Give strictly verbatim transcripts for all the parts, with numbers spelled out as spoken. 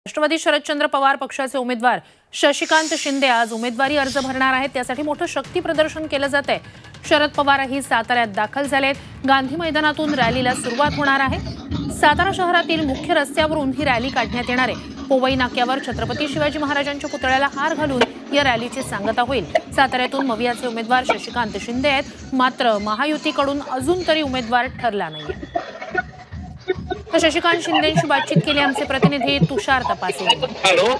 राष्ट्रवादी शरदचंद्र पवार पक्षाचे उमेदवार शशिकांत शिंदे आज उमेदवारी अर्ज भरणार आहेत। त्यासाठी मोठं शक्ती प्रदर्शन केलं जात आहे। शरद पवारही साताऱ्यात दाखल झालेत। गांधी मैदानातून रॅलीला सुरुवात होणार आहे। सातारा शहरातील मुख्य रस्त्यावरून ही रॅली काढण्यात येणार आहे। पोवई नाक्यावर छत्रपती शिवाजी महाराजांच्या पुतळ्याला हार घालून या रॅलीची सांगता होईल। साताऱ्यातून मवियाचे उमेदवार शशिकांत शिंदे आहेत, मात्र महायुतीकडून अजून तरी उमेदवार ठरला नाहीये। तर शशिकांत शिंदेंशी बातचीत केली आमचे प्रतिनिधी तुषार तपासे। हॅलो,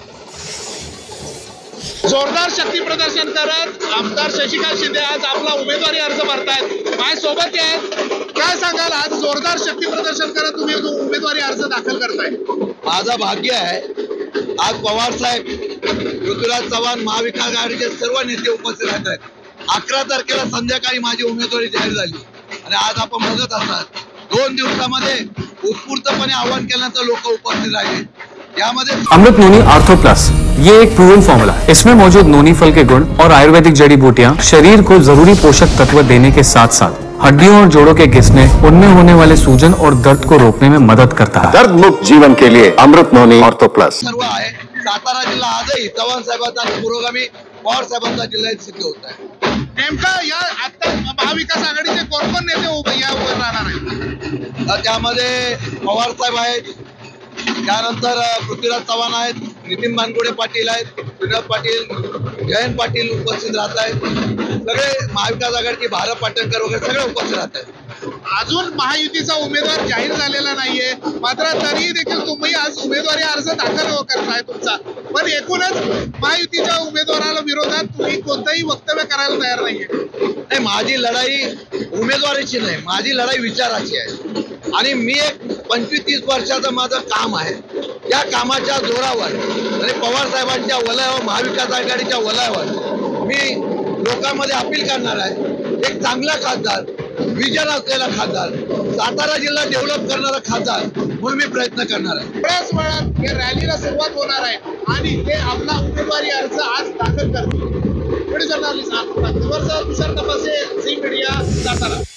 जोरदार शक्ती प्रदर्शन करत आमदार शशिकांत शिंदे आज आपला उमेदवारी अर्ज भरतायत। माझ्यासोबत आहेत, काय सांगाल? आज जोरदार शक्ती प्रदर्शन करत तुम्ही उमेदवारी अर्ज दाखल करताय। माझं भाग्य आहे आज पवार साहेब, पृथ्वीराज चव्हाण, महाविकास आघाडीचे सर्व नेते उपस्थित राहत आहेत। अकरा तारखेला संध्याकाळी माझी उमेदवारी जाहीर झाली आणि आज आपण बघत असतात दोन दिवसामध्ये उत्स्फूर्तपणे आवाहन केल्यानंतर लोक उपस्थित राहिले। अमृत नोनी आर्थो प्लस ये एक प्रूवन फॉर्मूला है। इसमें मौजूद नोनी फल के गुण और आयुर्वेदिक जड़ी बूटियां शरीर को जरूरी पोषक तत्व देने के साथ साथ हड्डियों और जोड़ों के घिसने, उनमें होने वाले सूजन और दर्द को रोकने में मदद करता है। दर्द मुक्त जीवन के लिए अमृत नोनी आर्थो प्लस सर्व आहे। सातारा जिल्हा आजही चव्हाण साहेबांचा पुरोगामी पवार साहेबांचा जिल्हा सिद्ध होत आहे। नेमका या आता महाविकास आघाडीचे कोण कोण नेते उभे या उभे राहणार आहेत? त्यामध्ये पवार साहेब आहेत, त्यानंतर पृथ्वीराज चव्हाण आहेत, नितीन बानगुडे पाटील आहेत, विनोद पाटील, जयंत पाटील उपस्थित राहत आहेत। सगळे महाविकास आघाडीचे भारत पाटणकर वगैरे सगळे उपस्थित राहत आहेत। अजून महायुतीचा उमेदवार जाहीर झालेला नाहीये, मात्र तरीही देखील तुम्ही आज उमेदवारी अर्ज दाखल करताय तुमचा, पण एकूणच महायुतीच्या उमेदवाराला विरोधात तुम्ही कोणतंही वक्तव्य करायला तयार नाहीये। नाही, माझी लढाई उमेदवारीची नाही, माझी लढाई विचाराची आहे। आणि मी एक पंचवीस तीस वर्षाचं माझं काम आहे। या कामाच्या जोरावर आणि पवार साहेबांच्या वलयावर, महाविकास आघाडीच्या वलयावर मी लोकांमध्ये अपील करणार आहे। एक चांगला खासदार, विजन असलेला खासदार, सातारा जिल्हा डेव्हलप करणारा खासदार म्हणून मी प्रयत्न करणार आहे। थोड्याच वेळात या रॅलीला सुरुवात होणार आहे आणि ते आपला उमेदवारी अर्ज आज दाखल करतील। Video journalist Tushar Tapase, Zee media, Satara.